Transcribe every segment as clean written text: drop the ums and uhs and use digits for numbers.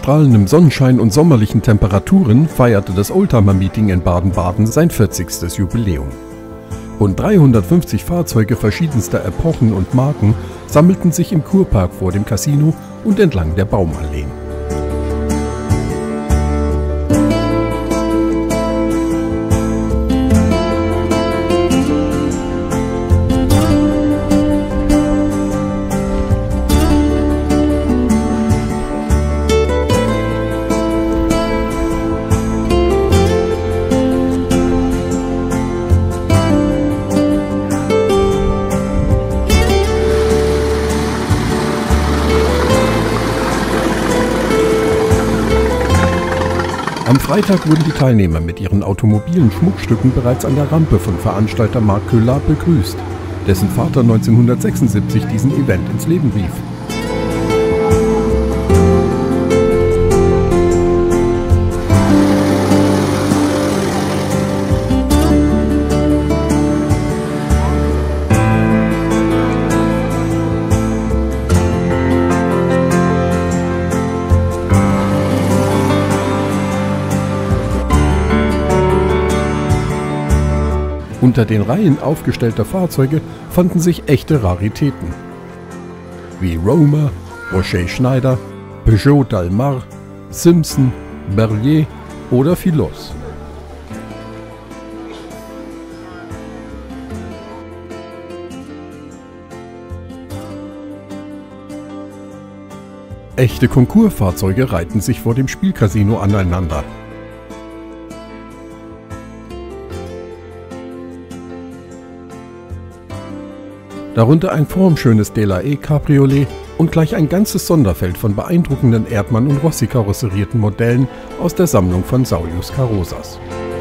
strahlendem Sonnenschein und sommerlichen Temperaturen feierte das Oldtimer-Meeting in Baden-Baden sein 40. Jubiläum. Rund 350 Fahrzeuge verschiedenster Epochen und Marken sammelten sich im Kurpark vor dem Casino und entlang der Baumalleen. Am Freitag wurden die Teilnehmer mit ihren automobilen Schmuckstücken bereits an der Rampe von Veranstalter Marc Köhler begrüßt, dessen Vater 1976 diesen Event ins Leben rief. Unter den Reihen aufgestellter Fahrzeuge fanden sich echte Raritäten, wie Romer, Rocher Schneider, Peugeot Dalmar, Simpson, Berlier oder Philos. Echte Konkursfahrzeuge reihten sich vor dem Spielcasino aneinander. Darunter ein formschönes Delahaye Cabriolet und gleich ein ganzes Sonderfeld von beeindruckenden Erdmann- und Rossi-karosserierten Modellen aus der Sammlung von Saulius Carrozas.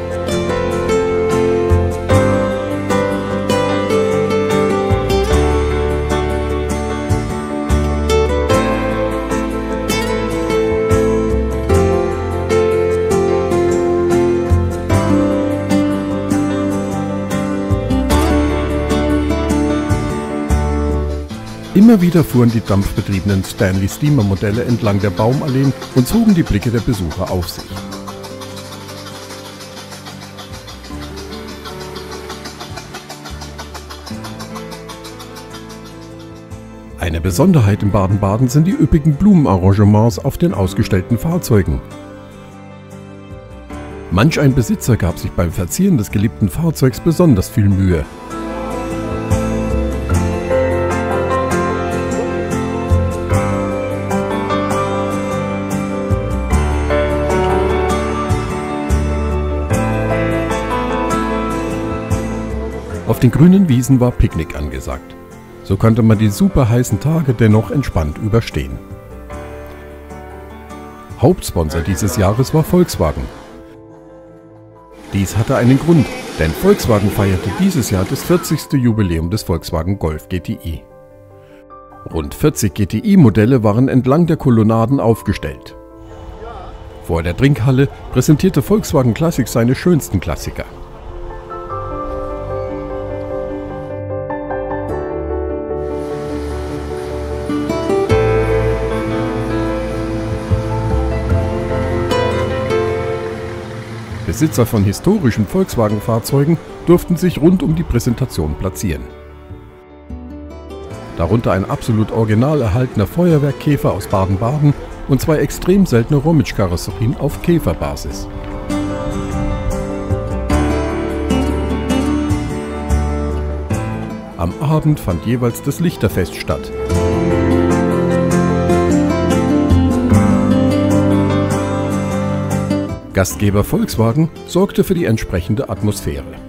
Immer wieder fuhren die dampfbetriebenen Stanley Steamer Modelle entlang der Baumalleen und zogen die Blicke der Besucher auf sich. Eine Besonderheit in Baden-Baden sind die üppigen Blumenarrangements auf den ausgestellten Fahrzeugen. Manch ein Besitzer gab sich beim Verzieren des geliebten Fahrzeugs besonders viel Mühe. Auf den grünen Wiesen war Picknick angesagt. So konnte man die super heißen Tage dennoch entspannt überstehen. Hauptsponsor dieses Jahres war Volkswagen. Dies hatte einen Grund, denn Volkswagen feierte dieses Jahr das 40. Jubiläum des Volkswagen Golf GTI. Rund 40 GTI-Modelle waren entlang der Kolonnaden aufgestellt. Vor der Trinkhalle präsentierte Volkswagen Classic seine schönsten Klassiker. Besitzer von historischen Volkswagen-Fahrzeugen durften sich rund um die Präsentation platzieren. Darunter ein absolut original erhaltener Feuerwerkkäfer aus Baden-Baden und zwei extrem seltene Romitsch-Karosserien auf Käferbasis. Am Abend fand jeweils das Lichterfest statt. Gastgeber Volkswagen sorgte für die entsprechende Atmosphäre.